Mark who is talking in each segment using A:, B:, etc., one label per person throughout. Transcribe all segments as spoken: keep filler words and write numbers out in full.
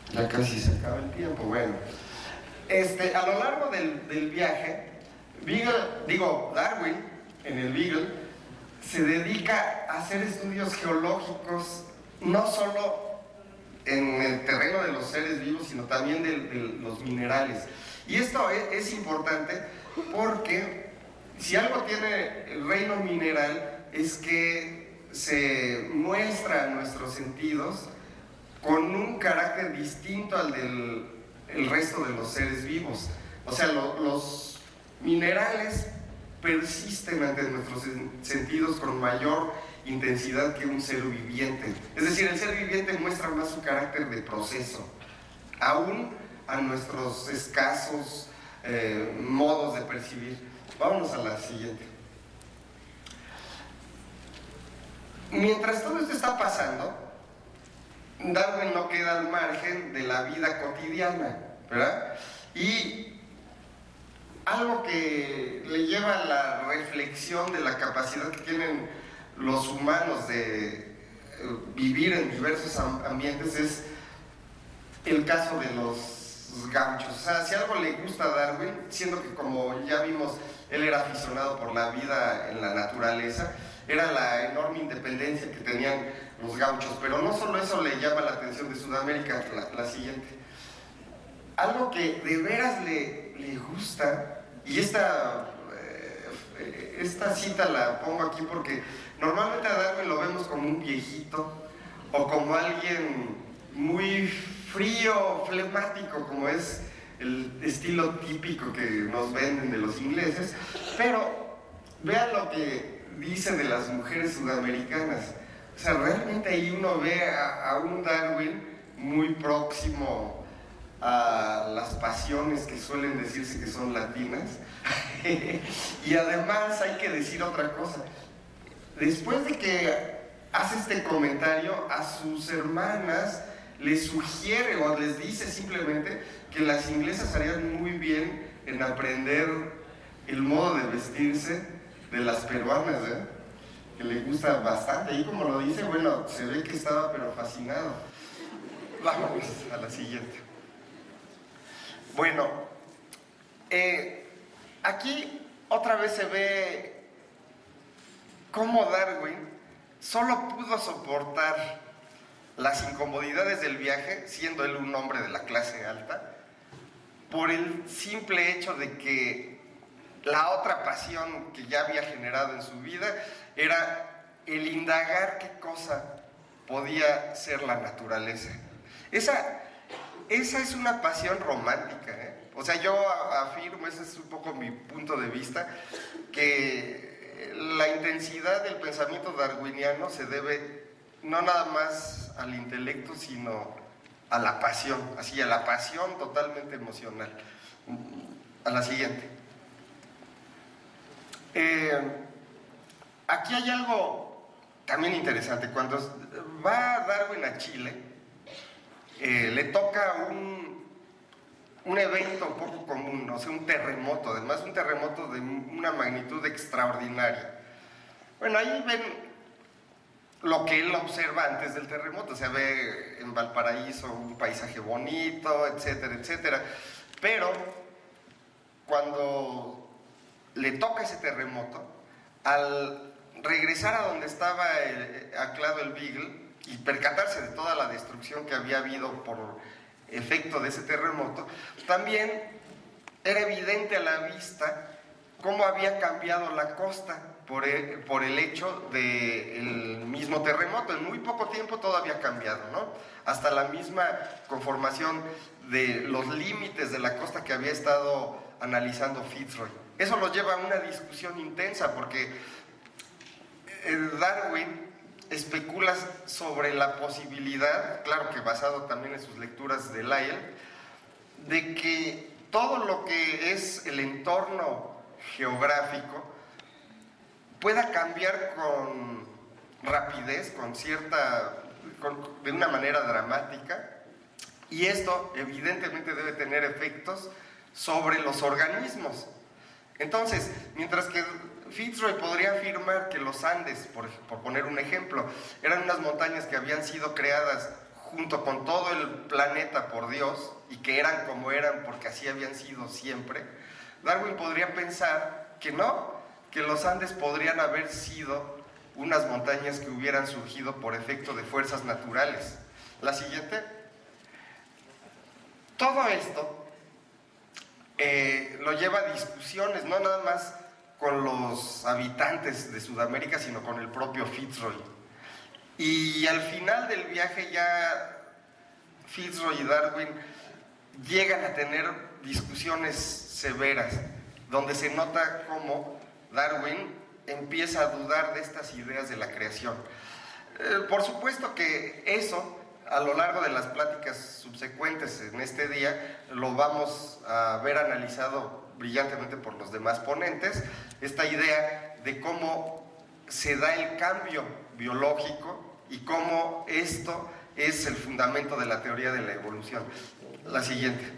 A: Ya casi se acaba el tiempo. Bueno, este, a lo largo del, del viaje, Beagle, digo, Darwin, en el Beagle, se dedica a hacer estudios geológicos, no solo en el terreno de los seres vivos, sino también de, de los minerales. Y esto es, es importante porque si algo tiene el reino mineral es que se muestra a nuestros sentidos con un carácter distinto al del el resto de los seres vivos. O sea, lo, los minerales persisten ante nuestros sentidos con mayor intensidad que un ser viviente. Es decir, el ser viviente muestra más su carácter de proceso, aún a nuestros escasos eh, modos de percibir. Vámonos a la siguiente. Mientras todo esto está pasando, Darwin no queda al margen de la vida cotidiana, ¿verdad? Y algo que le lleva a la reflexión de la capacidad que tienen los humanos de vivir en diversos ambientes es el caso de los gauchos. O sea, si algo le gusta a Darwin, siendo que, como ya vimos, él era aficionado por la vida en la naturaleza, era la enorme independencia que tenían los gauchos. Pero no solo eso le llama la atención de Sudamérica. La, la siguiente, algo que de veras le, le gusta, y esta, eh, esta cita la pongo aquí porque normalmente a Darwin lo vemos como un viejito o como alguien muy frío, flemático, como es el estilo típico que nos venden de los ingleses. Pero vean lo que dice de las mujeres sudamericanas. O sea, realmente ahí uno ve a, a un Darwin muy próximo a las pasiones que suelen decirse que son latinas. Y además hay que decir otra cosa. Después de que hace este comentario, a sus hermanas les sugiere o les dice simplemente que las inglesas harían muy bien en aprender el modo de vestirse de las peruanas, ¿eh? Que le gusta bastante. Y como lo dice, bueno, se ve que estaba pero fascinado. Vamos a la siguiente. Bueno, eh, aquí otra vez se ve cómo Darwin solo pudo soportar las incomodidades del viaje, siendo él un hombre de la clase alta, por el simple hecho de que la otra pasión que ya había generado en su vida era el indagar qué cosa podía ser la naturaleza. Esa, esa es una pasión romántica, ¿eh? O sea, yo afirmo, ese es un poco mi punto de vista, que la intensidad del pensamiento darwiniano se debe no nada más al intelecto, sino a la pasión, así, a la pasión totalmente emocional. A la siguiente. Eh, aquí hay algo también interesante. Cuando va Darwin a Chile, eh, le toca un, un evento un poco común, o sea, un terremoto, además un terremoto de una magnitud extraordinaria. Bueno, ahí ven lo que él observa antes del terremoto. Se ve en Valparaíso un paisaje bonito, etcétera, etcétera. Pero cuando le toca ese terremoto, al regresar a donde estaba el, anclado el Beagle y percatarse de toda la destrucción que había habido por efecto de ese terremoto, también era evidente a la vista cómo había cambiado la costa por el, por el hecho del mismo terremoto. En muy poco tiempo todo había cambiado, ¿no? Hasta la misma conformación de los límites de la costa que había estado analizando Fitzroy. Eso lo lleva a una discusión intensa porque Darwin especula sobre la posibilidad, claro que basado también en sus lecturas de Lyell, de que todo lo que es el entorno geográfico pueda cambiar con rapidez, con cierta, con, de una manera dramática, y esto evidentemente debe tener efectos sobre los organismos. Entonces, mientras que Fitzroy podría afirmar que los Andes, por, por poner un ejemplo, eran unas montañas que habían sido creadas junto con todo el planeta por Dios, y que eran como eran porque así habían sido siempre, Darwin podría pensar que no, que los Andes podrían haber sido unas montañas que hubieran surgido por efecto de fuerzas naturales. La siguiente. Todo esto eh, lo lleva a discusiones, no nada más con los habitantes de Sudamérica, sino con el propio Fitzroy. Y al final del viaje ya Fitzroy y Darwin llegan a tener discusiones severas, donde se nota cómo Darwin empieza a dudar de estas ideas de la creación. Eh, por supuesto que eso, a lo largo de las pláticas subsecuentes en este día, lo vamos a ver analizado brillantemente por los demás ponentes, esta idea de cómo se da el cambio biológico y cómo esto es el fundamento de la teoría de la evolución. La siguiente.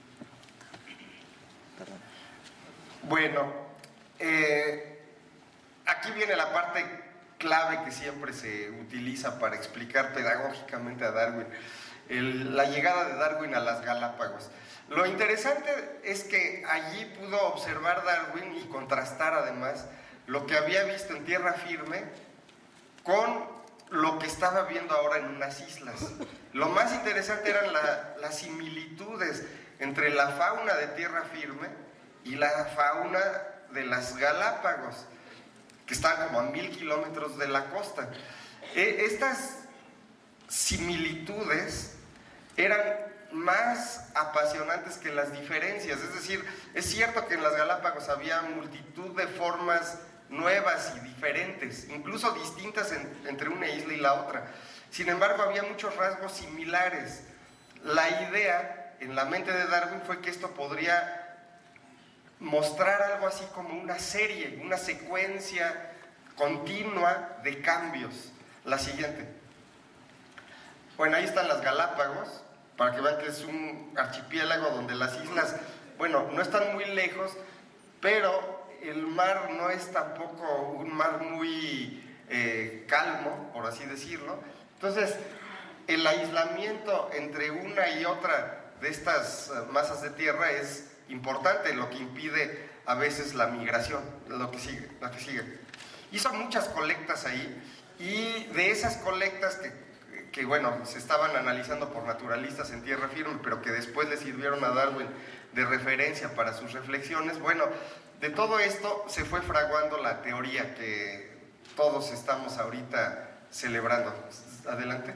A: Bueno, eh, aquí viene la parte clave que siempre se utiliza para explicar pedagógicamente a Darwin, el, la llegada de Darwin a las Galápagos. Lo interesante es que allí pudo observar Darwin y contrastar además lo que había visto en tierra firme con lo que estaba viendo ahora en unas islas. Lo más interesante eran la, las similitudes entre la fauna de tierra firme y la fauna de las Galápagos, que están como a mil kilómetros de la costa. Eh, estas similitudes eran más apasionantes que las diferencias, es decir, es cierto que en las Galápagos había multitud de formas nuevas y diferentes, incluso distintas en, entre una isla y la otra. Sin embargo, había muchos rasgos similares. La idea en la mente de Darwin fue que esto podría mostrar algo así como una serie, una secuencia continua de cambios. La siguiente. Bueno, ahí están las Galápagos, para que vean que es un archipiélago donde las islas, bueno, no están muy lejos, pero el mar no es tampoco un mar muy eh, calmo, por así decirlo. Entonces, el aislamiento entre una y otra de estas masas de tierra es importante, lo que impide a veces la migración, lo que sigue, lo que sigue. Hizo muchas colectas ahí, y de esas colectas que, que bueno, se estaban analizando por naturalistas en tierra firme, pero que después le sirvieron a Darwin de referencia para sus reflexiones, bueno, de todo esto se fue fraguando la teoría que todos estamos ahorita celebrando. Adelante.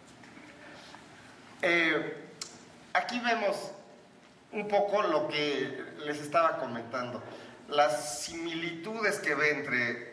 A: Eh, aquí vemos un poco lo que les estaba comentando, las similitudes que ve entre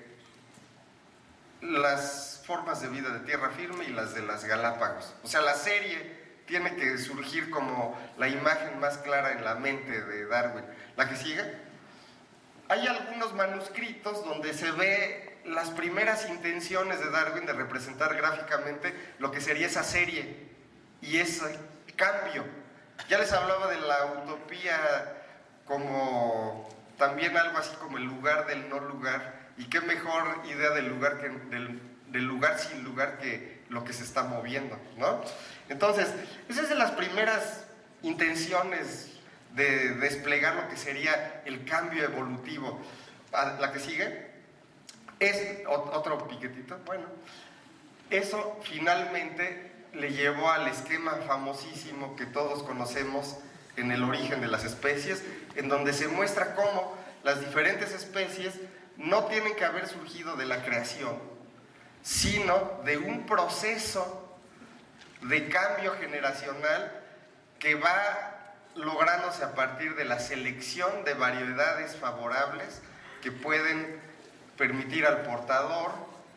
A: las formas de vida de tierra firme y las de las Galápagos. O sea, la serie tiene que surgir como la imagen más clara en la mente de Darwin. ¿La que sigue? Hay algunos manuscritos donde se ve las primeras intenciones de Darwin de representar gráficamente lo que sería esa serie y ese cambio. Ya les hablaba de la utopía como también algo así como el lugar del no lugar, y qué mejor idea del lugar, que, del, del lugar sin lugar que lo que se está moviendo, ¿no? Entonces, esa es de las primeras intenciones de desplegar lo que sería el cambio evolutivo. La que sigue es otro piquetito. Bueno, eso finalmente le llevó al esquema famosísimo que todos conocemos en el origen de las especies, en donde se muestra cómo las diferentes especies no tienen que haber surgido de la creación, sino de un proceso de cambio generacional que va lográndose a partir de la selección de variedades favorables que pueden permitir al portador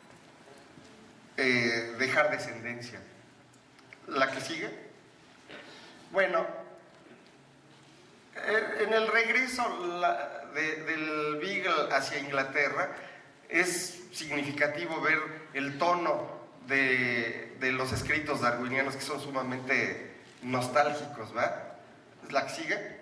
A: eh, dejar descendencia. ¿La que sigue? Bueno, en el regreso la, de, del Beagle hacia Inglaterra es significativo ver el tono de, de los escritos darwinianos, que son sumamente nostálgicos, ¿va? ¿La que sigue?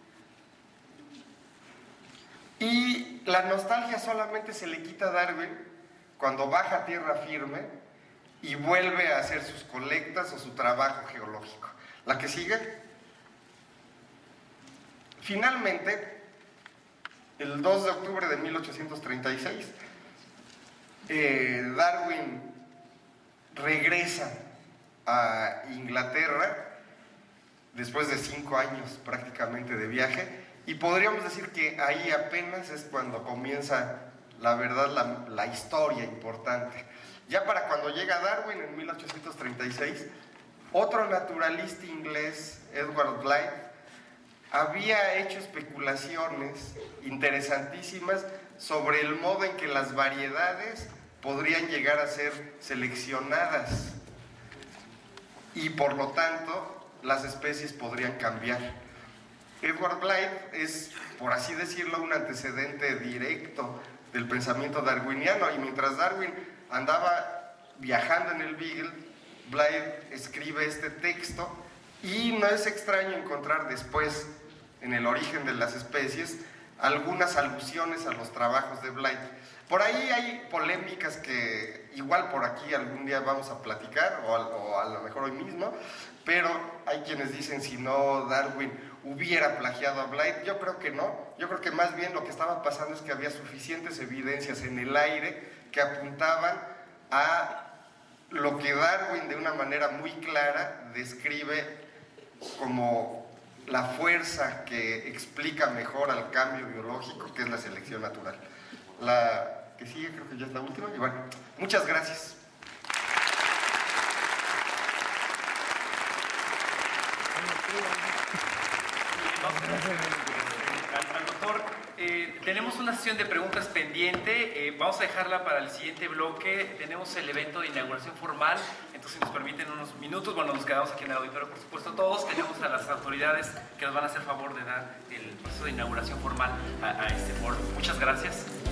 A: Y la nostalgia solamente se le quita a Darwin cuando baja a tierra firme y vuelve a hacer sus colectas o su trabajo geológico. La que sigue. Finalmente, el dos de octubre de mil ochocientos treinta y seis, eh, Darwin regresa a Inglaterra después de cinco años prácticamente de viaje, y podríamos decir que ahí apenas es cuando comienza la verdad, la, la historia importante. Ya para cuando llega Darwin en mil ochocientos treinta y seis, otro naturalista inglés, Edward Blyth, había hecho especulaciones interesantísimas sobre el modo en que las variedades podrían llegar a ser seleccionadas y por lo tanto las especies podrían cambiar. Edward Blyth es, por así decirlo, un antecedente directo del pensamiento darwiniano, y mientras Darwin andaba viajando en el Beagle, Blyth escribe este texto, y no es extraño encontrar después, en el origen de las especies, algunas alusiones a los trabajos de Blyth. Por ahí hay polémicas que igual por aquí algún día vamos a platicar, o a, o a lo mejor hoy mismo, pero hay quienes dicen si no Darwin hubiera plagiado a Blyth. Yo creo que no, yo creo que más bien lo que estaba pasando es que había suficientes evidencias en el aire que apuntaban a lo que Darwin de una manera muy clara describe como la fuerza que explica mejor al cambio biológico, que es la selección natural. La que sigue creo que ya es la última, y bueno, muchas gracias.
B: Al, al doctor, eh, tenemos una sesión de preguntas pendiente, eh, vamos a dejarla para el siguiente bloque. Tenemos el evento de inauguración formal, entonces si nos permiten unos minutos, bueno, nos quedamos aquí en el auditorio, por supuesto todos, tenemos a las autoridades que nos van a hacer favor de dar el proceso de inauguración formal a, a este foro. Muchas gracias.